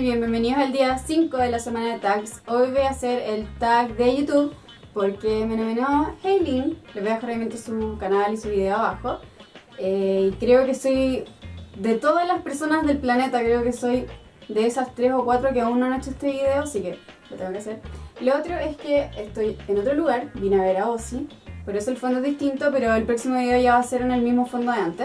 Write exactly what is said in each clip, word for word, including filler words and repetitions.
bien, bienvenidos al día cinco de la semana de tags. Hoy voy a hacer el tag de YouTube porque me nominó Haylin. Les voy a dejar obviamente su canal y su video abajo. Eh, y creo que soy, de todas las personas del planeta, creo que soy de esas tres o cuatro que aún no han hecho este video, así que lo tengo que hacer. Lo otro es que estoy en otro lugar, vine a ver a Ozzy, por eso el fondo es distinto, pero el próximo video ya va a ser en el mismo fondo de antes.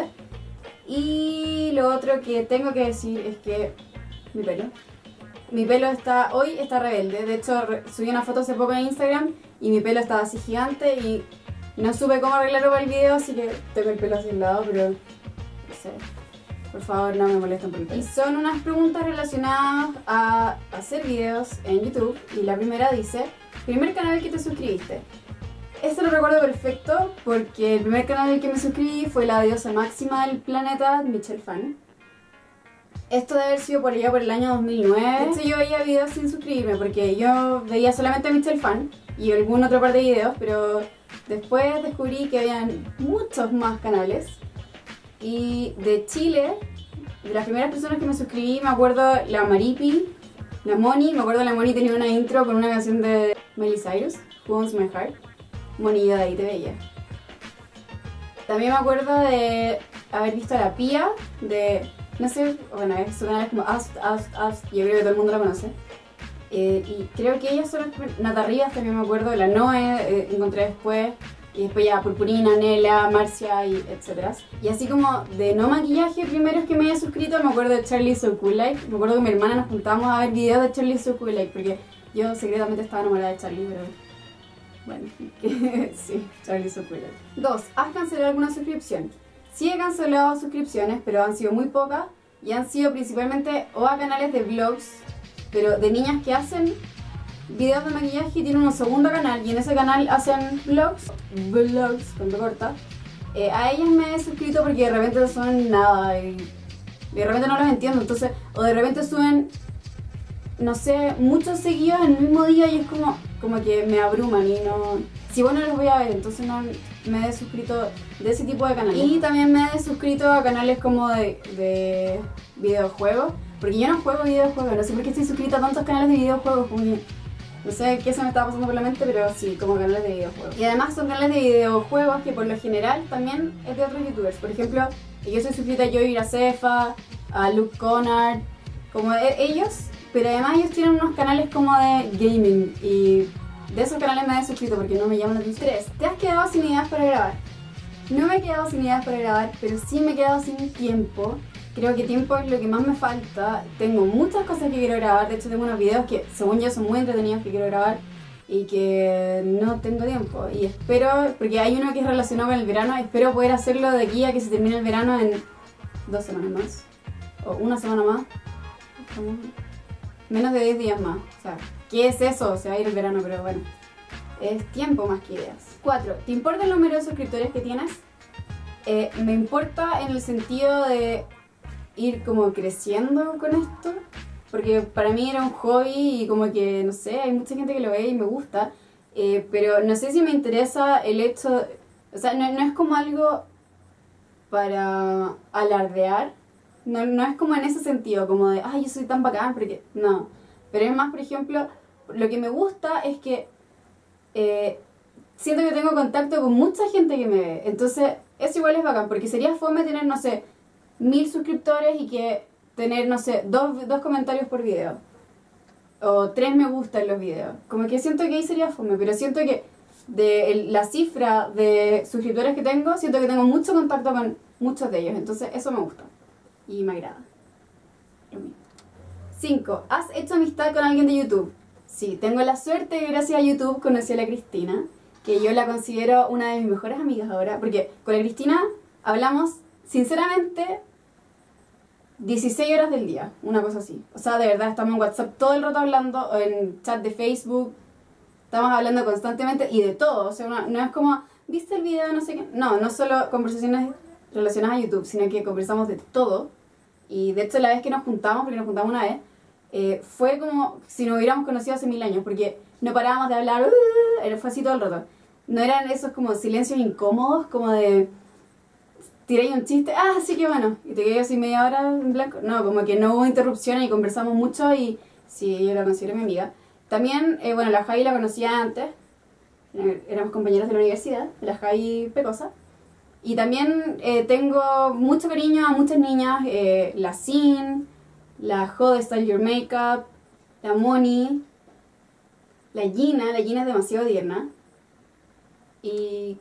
Y lo otro que tengo que decir es que mi pelo Mi pelo está, hoy está rebelde. De hecho, re, subí una foto hace poco en Instagram y mi pelo estaba así gigante y no supe cómo arreglarlo para el video, así que tengo el pelo así al lado, pero no sé. Por favor, no me molesten por el pelo. Y son unas preguntas relacionadas a hacer videos en YouTube. Y la primera dice: primer canal que te suscribiste. Esto lo recuerdo perfecto porque el primer canal al que me suscribí fue la diosa máxima del planeta, Michelle Fan. Esto debe haber sido por allá por el año dos mil nueve. De hecho, yo veía videos sin suscribirme porque yo veía solamente a Michelle Fan y algún otro par de videos, pero después descubrí que habían muchos más canales. Y de Chile, de las primeras personas que me suscribí, me acuerdo la Maripi, la Moni. Me acuerdo la Moni tenía una intro con una canción de Miley Cyrus, Who Owns My Heart. Moni, yo de ahí te veía. También me acuerdo de haber visto a la Pía, de... no sé, bueno, su canal es como Ask, Ask, Ask, yo creo que todo el mundo la conoce. Eh, y creo que ellas son las... Nata Rivas también me acuerdo, la Noe, eh, encontré después. Y después ya Purpurina, Nela, Marcia, y etcétera. Y así como de no maquillaje, primeros que me haya suscrito, me acuerdo de Charlie So Cool Life. Me acuerdo que mi hermana nos juntábamos a ver videos de Charlie So Cool Life, porque yo secretamente estaba enamorada de Charlie, pero... bueno, que sí, Charlie So Cool Life. Dos, ¿has cancelado alguna suscripción? Sí he cancelado suscripciones, pero han sido muy pocas y han sido principalmente o a canales de vlogs, pero de niñas que hacen videos de maquillaje y tienen un segundo canal y en ese canal hacen vlogs, vlogs, cuando corta. Eh, a ellas me he suscrito porque de repente suben nada y de repente no los entiendo, entonces, o de repente suben, no sé, muchos seguidos en el mismo día y es como, como que me abruman y no... si bueno los voy a ver, entonces no me he suscrito de ese tipo de canales. Y también me he suscrito a canales como de, de videojuegos, porque yo no juego videojuegos, no sé por qué estoy suscrita a tantos canales de videojuegos, como que no sé qué se me estaba pasando por la mente, pero sí, como canales de videojuegos. Y además son canales de videojuegos que por lo general también es de otros youtubers. Por ejemplo, yo soy suscrita a Joey Iracefa, a Luke Connard, como de ellos, pero además ellos tienen unos canales como de gaming y de esos canales me he suscrito porque no me llaman la atención. Tres, ¿te has quedado sin ideas para grabar? No me he quedado sin ideas para grabar, pero sí me he quedado sin tiempo. Creo que tiempo es lo que más me falta. Tengo muchas cosas que quiero grabar. De hecho tengo unos videos que según yo son muy entretenidos que quiero grabar y que no tengo tiempo. Y espero, porque hay uno que es relacionado con el verano, espero poder hacerlo de aquí a que se termine el verano en dos semanas más. O una semana más. Menos de diez días más. O sea, ¿qué es eso? Se va a ir el verano, pero bueno. Es tiempo más que ideas. Cuatro, ¿te importa el número de suscriptores que tienes? Eh, me importa en el sentido de ir como creciendo con esto, porque para mí era un hobby y como que, no sé, hay mucha gente que lo ve y me gusta, eh, pero no sé si me interesa el hecho, o sea, no, no es como algo para alardear, no, no es como en ese sentido, como de, ay, yo soy tan bacán, porque no, pero es más, por ejemplo, lo que me gusta es que eh, siento que tengo contacto con mucha gente que me ve, entonces eso igual es bacán, porque sería fome tener, no sé, mil suscriptores y que tener, no sé, dos, dos comentarios por video o tres me gusta en los videos. Como que siento que ahí sería fome, pero siento que de el, la cifra de suscriptores que tengo, siento que tengo mucho contacto con muchos de ellos, entonces eso me gusta y me agrada. Cinco, ¿has hecho amistad con alguien de YouTube? Sí, tengo la suerte que gracias a YouTube conocí a la Cristina, que yo la considero una de mis mejores amigas ahora, porque con la Cristina hablamos sinceramente dieciséis horas del día, una cosa así. O sea, de verdad, estamos en WhatsApp todo el rato hablando, o en chat de Facebook, estamos hablando constantemente y de todo. O sea, no, no es como, ¿viste el video? No sé qué. No, no solo conversaciones relacionadas a YouTube, sino que conversamos de todo. Y de hecho, la vez que nos juntamos, porque nos juntamos una vez, eh, fue como si nos hubiéramos conocido hace mil años, porque no parábamos de hablar, uh, fue así todo el rato. No eran esos como silencios incómodos, como de... tiré un chiste, ah, sí que bueno, y te quedé así media hora en blanco. No, como que no hubo interrupciones y conversamos mucho y sí, yo la considero mi amiga. También, eh, bueno, la Javi la conocía antes, éramos compañeros de la universidad, la Javi Pecosa. Y también eh, tengo mucho cariño a muchas niñas, eh, la Sin, la Jo de Style Your Makeup, la Moni, la Gina, la Gina es demasiado tierna. Y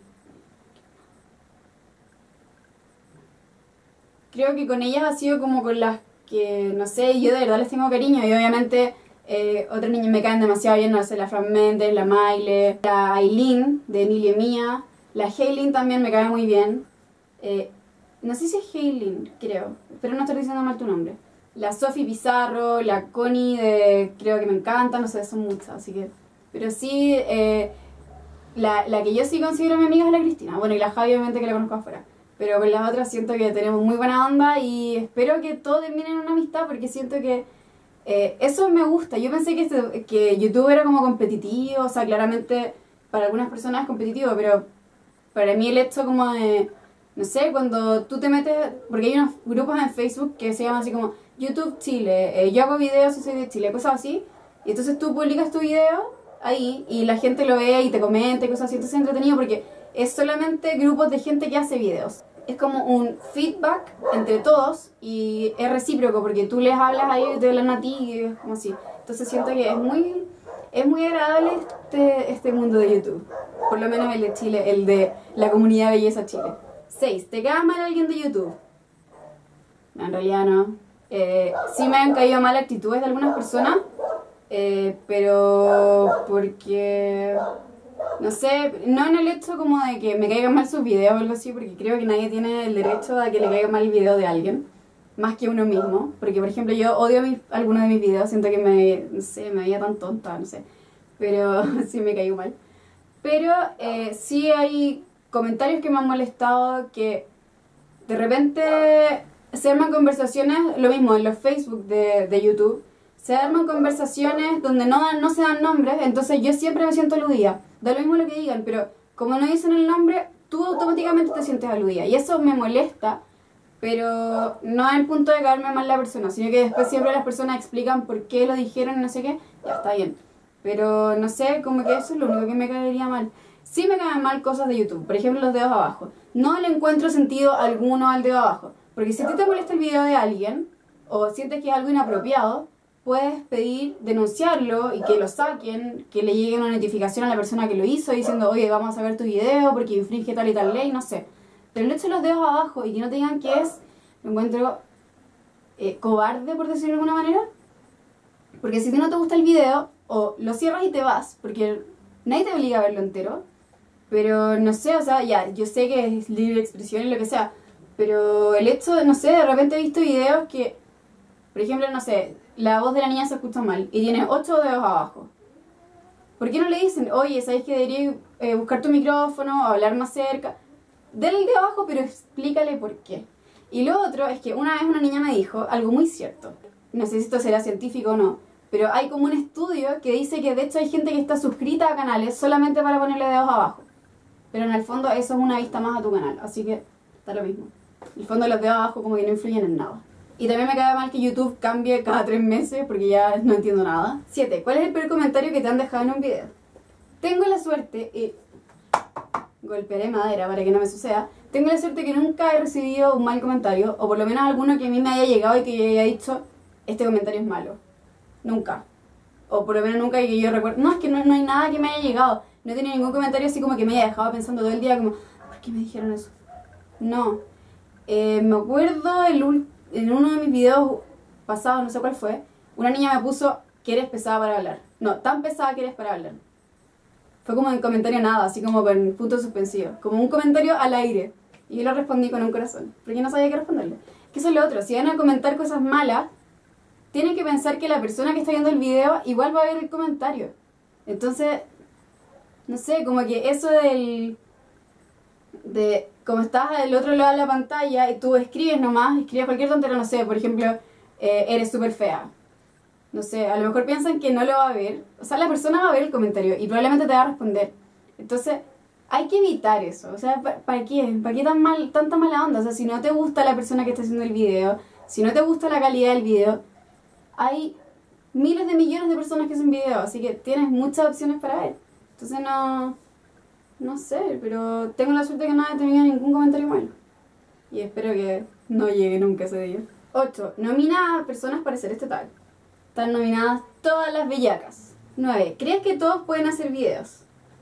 creo que con ellas ha sido como con las que, no sé, yo de verdad les tengo cariño. Y obviamente eh, otras niñas me caen demasiado bien, no sé, la Fran Méndez, la Maile, la Aileen de Nilia Mía, la Haylin también me cae muy bien. Eh, no sé si es Haylin, creo, pero no estoy diciendo mal tu nombre. La Sofi Pizarro, la Connie de Creo que me encanta, no sé, son muchas, así que... Pero sí, eh, la, la que yo sí considero mi amiga es la Cristina. Bueno, y la Javi obviamente que la conozco afuera. Pero con las otras siento que tenemos muy buena onda y espero que todo termine en una amistad porque siento que eh, eso me gusta. Yo pensé que, este, que YouTube era como competitivo, o sea, claramente para algunas personas es competitivo, pero para mí el hecho como de, no sé, cuando tú te metes, porque hay unos grupos en Facebook que se llaman así como YouTube Chile, eh, yo hago videos y soy de Chile, cosas así, y entonces tú publicas tu video ahí y la gente lo ve y te comenta y cosas así, entonces es entretenido porque es solamente grupos de gente que hace videos. Es como un feedback entre todos y es recíproco porque tú les hablas a ellos y te hablan a ti y es como así. Entonces siento que es muy, es muy agradable este, este mundo de YouTube. Por lo menos el de Chile, el de la comunidad Belleza Chile. seis. ¿Te cae mal alguien de YouTube? No, en realidad no. Eh, sí me han caído mal actitudes de algunas personas, eh, pero porque... No sé, no en el hecho como de que me caigan mal sus videos o algo así, porque creo que nadie tiene el derecho a que le caiga mal el video de alguien, más que uno mismo. Porque, por ejemplo, yo odio mis, algunos de mis videos, siento que me, no sé, me veía tan tonta, no sé, pero sí me caigo mal. Pero eh, sí hay comentarios que me han molestado, que de repente se arman conversaciones, lo mismo en los Facebook de, de YouTube, se arman conversaciones donde no, dan, no se dan nombres, entonces yo siempre me siento aludida. Da lo mismo lo que digan, pero como no dicen el nombre, tú automáticamente te sientes aludida. Y eso me molesta, pero no es el punto de caerme mal la persona, sino que después siempre las personas explican por qué lo dijeron y no sé qué, ya está bien. Pero no sé, como que eso es lo único que me caería mal. Sí me caen mal cosas de YouTube, por ejemplo los dedos abajo. No le encuentro sentido alguno al dedo abajo, porque si a ti te molesta el video de alguien, o sientes que es algo inapropiado, puedes pedir denunciarlo y que lo saquen, que le llegue una notificación a la persona que lo hizo diciendo, oye, vamos a ver tu video porque infringe tal y tal ley, no sé. Pero el hecho de los dedos abajo y que no te digan qué es, lo encuentro eh, cobarde, por decirlo de alguna manera. Porque si a ti no te gusta el video, o lo cierras y te vas, porque nadie te obliga a verlo entero. Pero no sé, o sea, ya, yo sé que es libre expresión y lo que sea, pero el hecho de, no sé, de repente he visto videos que, por ejemplo, no sé, la voz de la niña se escucha mal y tiene ocho dedos abajo. ¿Por qué no le dicen, oye, sabes que deberías eh, buscar tu micrófono o hablar más cerca? Dale el dedo abajo, pero explícale por qué. Y lo otro es que una vez una niña me dijo algo muy cierto. No sé si esto será científico o no, pero hay como un estudio que dice que de hecho hay gente que está suscrita a canales solamente para ponerle dedos abajo. Pero en el fondo eso es una vista más a tu canal, así que está lo mismo. En el fondo los dedos abajo como que no influyen en nada. Y también me cae mal que YouTube cambie cada tres meses porque ya no entiendo nada. siete. ¿Cuál es el peor comentario que te han dejado en un video? Tengo la suerte, y golpearé madera para que no me suceda, tengo la suerte que nunca he recibido un mal comentario, o por lo menos alguno que a mí me haya llegado y que yo haya dicho, este comentario es malo. Nunca. O por lo menos nunca que yo recuerdo. No, es que no, no hay nada que me haya llegado. No he tenido ningún comentario así como que me haya dejado pensando todo el día como, ¿por qué me dijeron eso? No. Eh, me acuerdo el último... En uno de mis videos pasados, no sé cuál fue, una niña me puso que eres pesada para hablar. No, tan pesada que eres para hablar. Fue como en comentario nada, así como con punto suspensivo. Como un comentario al aire. Y yo le respondí con un corazón, porque no sabía qué responderle. Que eso es lo otro, si van a comentar cosas malas, tienen que pensar que la persona que está viendo el video igual va a ver el comentario. Entonces, no sé, como que eso del... de como estás al otro lado de la pantalla y tú escribes nomás, escribes cualquier tontería, no sé, por ejemplo, eh, eres súper fea. No sé, a lo mejor piensan que no lo va a ver. O sea, la persona va a ver el comentario y probablemente te va a responder. Entonces, hay que evitar eso. O sea, ¿para qué? ¿Para qué tan mal, tanta mala onda? O sea, si no te gusta la persona que está haciendo el video, si no te gusta la calidad del video, hay miles de millones de personas que hacen videos, así que tienes muchas opciones para ver. Entonces no... No sé, pero tengo la suerte que no he tenido ningún comentario malo. Y espero que no llegue nunca ese día. ocho. Nomina a personas para hacer este tag. Están nominadas todas las bellacas. nueve. ¿Crees que todos pueden hacer videos?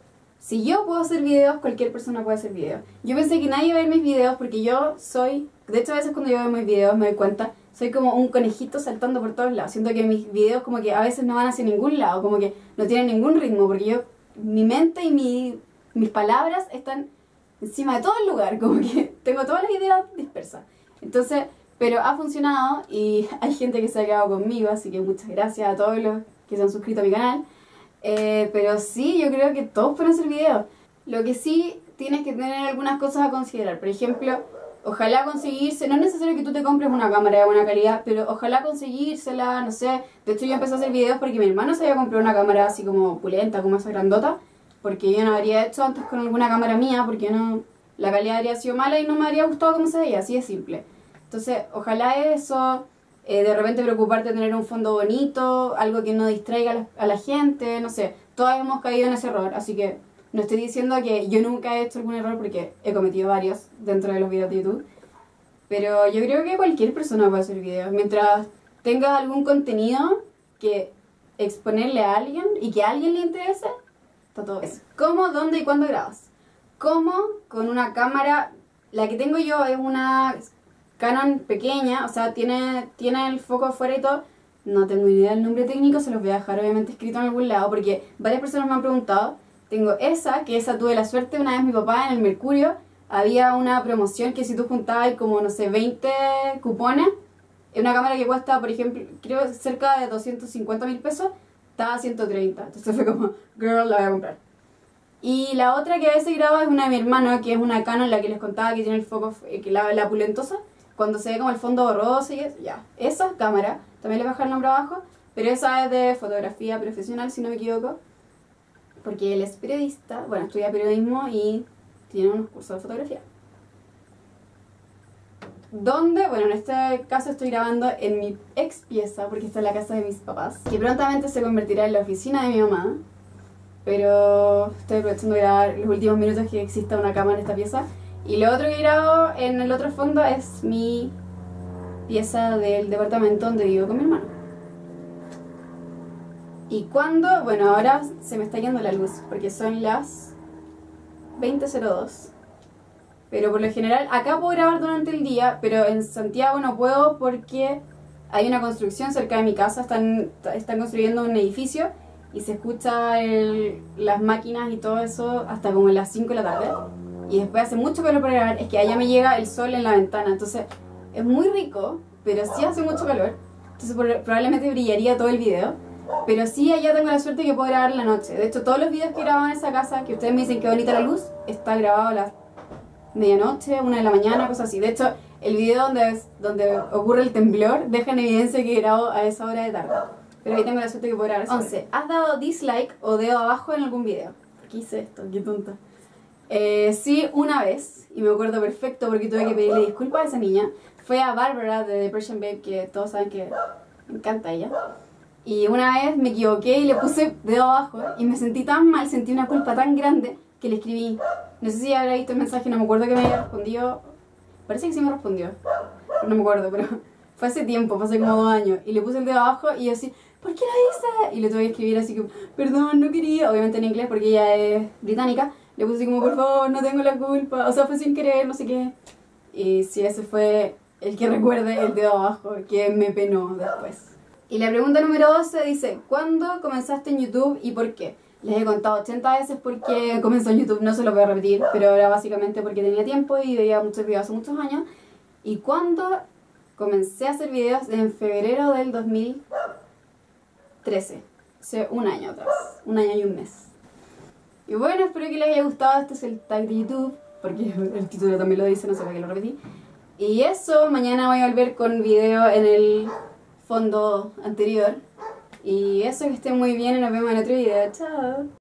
Si yo puedo hacer videos, cualquier persona puede hacer videos. Yo pensé que nadie iba a ver mis videos porque yo soy... De hecho, a veces cuando yo veo mis videos me doy cuenta, soy como un conejito saltando por todos lados. Siento que mis videos como que a veces no van hacia ningún lado, como que no tienen ningún ritmo, porque yo, mi mente y mi, mis palabras están encima de todo el lugar, como que tengo todas las ideas dispersas. Entonces, pero ha funcionado y hay gente que se ha quedado conmigo, así que muchas gracias a todos los que se han suscrito a mi canal. Eh, pero sí, yo creo que todos pueden hacer videos. Lo que sí tienes que tener algunas cosas a considerar. Por ejemplo, ojalá conseguirse, no es necesario que tú te compres una cámara de buena calidad, pero ojalá conseguírsela, no sé. De hecho yo empecé a hacer videos porque mi hermano se había comprado una cámara así como pulenta, como esa grandota, porque yo no habría hecho antes con alguna cámara mía, porque no, la calidad habría sido mala y no me habría gustado como se veía, así de simple. Entonces, ojalá eso, eh, de repente preocuparte de tener un fondo bonito, algo que no distraiga a la, a la gente, no sé. Todos hemos caído en ese error, así que no estoy diciendo que yo nunca he hecho algún error porque he cometido varios dentro de los videos de YouTube. Pero yo creo que cualquier persona puede hacer videos. Mientras tengas algún contenido que exponerle a alguien y que a alguien le interese, está todo eso. ¿Cómo, dónde y cuándo grabas? ¿Cómo? Con una cámara, la que tengo yo es una Canon pequeña, o sea, tiene, tiene el foco afuera y todo. No tengo ni idea del nombre técnico, se los voy a dejar obviamente escrito en algún lado porque varias personas me han preguntado. Tengo esa, que esa tuve la suerte, una vez mi papá en el Mercurio, había una promoción que si tú juntabas como, no sé, veinte cupones, una cámara que cuesta, por ejemplo, creo cerca de doscientos cincuenta mil pesos, estaba a ciento treinta. Entonces fue como, girl, la voy a comprar. Y la otra que a veces grabo es una de mi hermano, que es una Canon, la que les contaba que tiene el foco, que la, la pulentosa, cuando se ve como el fondo borroso y eso, ya. Esa cámara, también le voy a dejar el nombre abajo, pero esa es de fotografía profesional, si no me equivoco, porque él es periodista, bueno, estudia periodismo y tiene unos cursos de fotografía. ¿Dónde? Bueno, en este caso estoy grabando en mi ex pieza, porque está en la casa de mis papás, que prontamente se convertirá en la oficina de mi mamá, pero estoy aprovechando de grabar los últimos minutos que exista una cama en esta pieza. Y lo otro que grabo en el otro fondo es mi pieza del departamento donde vivo con mi hermano. ¿Y cuándo? Bueno, ahora se me está yendo la luz porque son las veinte cero dos. Pero por lo general, acá puedo grabar durante el día, pero en Santiago no puedo porque hay una construcción cerca de mi casa. Están, están construyendo un edificio y se escucha el, las máquinas y todo eso hasta como las cinco de la tarde. Y después hace mucho calor para grabar, es que allá me llega el sol en la ventana. Entonces es muy rico, pero sí hace mucho calor. Entonces probablemente brillaría todo el video. Pero sí, allá tengo la suerte que puedo grabar en la noche. De hecho, todos los videos que he grabado en esa casa, que ustedes me dicen que bonita la luz, está grabado a las medianoche, una de la mañana, cosas así. De hecho, el video donde, donde ocurre el temblor deja en evidencia que grabo a esa hora de tarde. Pero ahí tengo la suerte que puedo grabar. once. ¿Has dado dislike o dedo abajo en algún video? ¿Por qué hice esto? Qué tonta. Eh, sí, una vez, y me acuerdo perfecto porque tuve que pedirle disculpas a esa niña. Fue a Barbara de Depression Babe, que todos saben que me encanta ella. Y una vez me equivoqué y le puse dedo abajo y me sentí tan mal, sentí una culpa tan grande que le escribí. No sé si habrá visto el mensaje, no me acuerdo que me haya respondido. Parece que sí me respondió, pero no me acuerdo, pero fue hace tiempo, fue hace como dos años. Y le puse el dedo abajo y yo así, ¿por qué lo hice? Y le tuve que escribir así como, perdón, no quería, obviamente en inglés porque ella es británica. Le puse como, por favor, no tengo la culpa, o sea, fue sin querer, no sé qué. Y sí, ese fue el que recuerde el dedo abajo, que me penó después. Y la pregunta número doce dice, ¿cuándo comenzaste en YouTube y por qué? Les he contado ochenta veces por qué comenzó en YouTube, no se lo voy a repetir, pero era básicamente porque tenía tiempo y veía muchos videos hace muchos años. ¿Y cuándo comencé a hacer videos? En febrero del dos mil trece, hace un año atrás, un año y un mes. Y bueno, espero que les haya gustado, este es el tag de YouTube, porque el título también lo dice, no sé para qué lo repetí. Y eso, mañana voy a volver con video en el fondo anterior. Y eso, que estén muy bien y nos vemos en otro video. Chao.